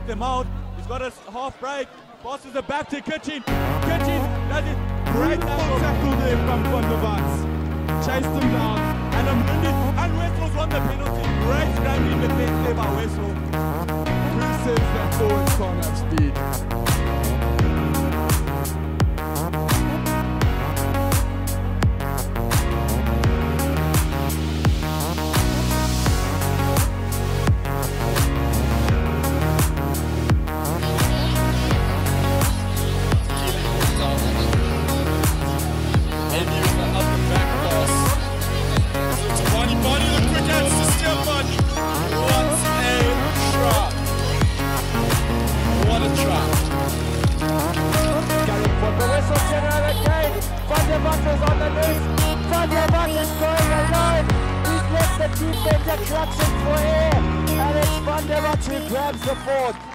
them out. He's got a half break. Passes it back to Kitchen. Kitchen does it. Great tackle there from Van der Waals. Chased him down. And Westville's won the penalty. Great scrapping defense there by Westville. Who says that forwards can't have speed? Defense clutching for air, and it's Van der Waals who grabs the fourth.